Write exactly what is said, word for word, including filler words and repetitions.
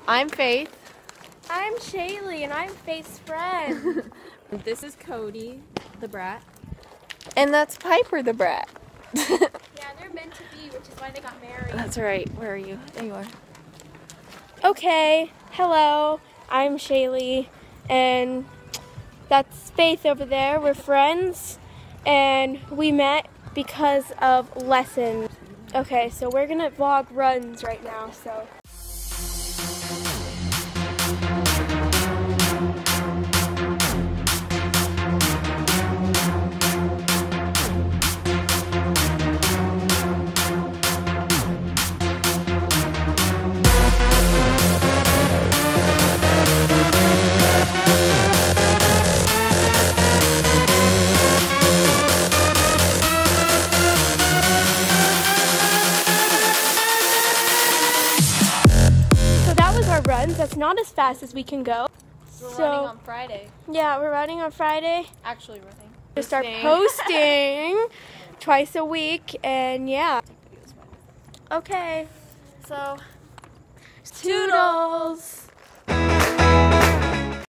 I'm Faith. I'm Shaylie, and I'm Faith's friend. This is Cody, the brat. And that's Piper the brat. Yeah, they're meant to be, which is why they got married. That's right. Where are you? There you are. Okay, hello, I'm Shaylie, and that's Faith over there. We're friends, and we met because of lessons. Okay, so we're gonna vlog runs right now, so. Runs. That's not as fast as we can go. We're so, running on Friday. Yeah, we're running on Friday. Actually running. To start posting twice a week, and yeah. Okay, so toodles.